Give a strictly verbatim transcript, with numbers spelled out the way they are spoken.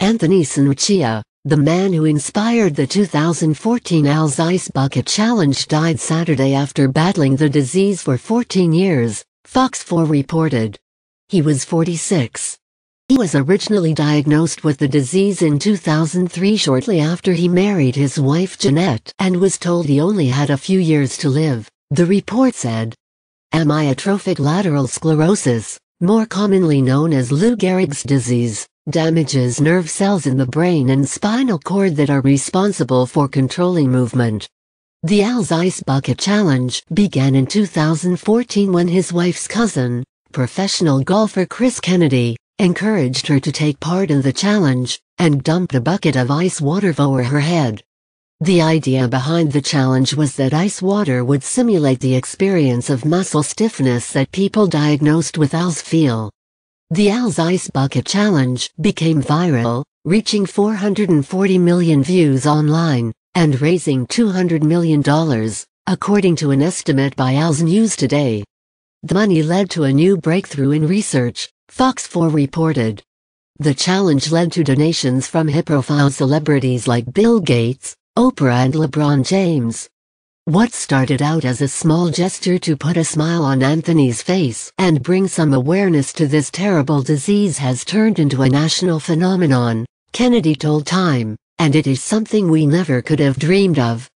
Anthony Senerchia, the man who inspired the two thousand fourteen A L S Ice Bucket Challenge, died Saturday after battling the disease for fourteen years, Fox four reported. He was forty-six. He was originally diagnosed with the disease in two thousand three shortly after he married his wife Jeanette and was told he only had a few years to live, the report said. Amyotrophic lateral sclerosis, more commonly known as Lou Gehrig's disease, damages nerve cells in the brain and spinal cord that are responsible for controlling movement. The A L S Ice Bucket Challenge began in two thousand fourteen when his wife's cousin, professional golfer Chris Kennedy, encouraged her to take part in the challenge, and dumped a bucket of ice water over her head. The idea behind the challenge was that ice water would simulate the experience of muscle stiffness that people diagnosed with A L S feel. The A L S Ice Bucket Challenge became viral, reaching four hundred forty million views online, and raising two hundred million dollars, according to an estimate by A L S News Today. The money led to a new breakthrough in research, Fox four reported. The challenge led to donations from high-profile celebrities like Bill Gates, Oprah and LeBron James. What started out as a small gesture to put a smile on Anthony's face and bring some awareness to this terrible disease has turned into a national phenomenon, Kennedy told Time, and it is something we never could have dreamed of.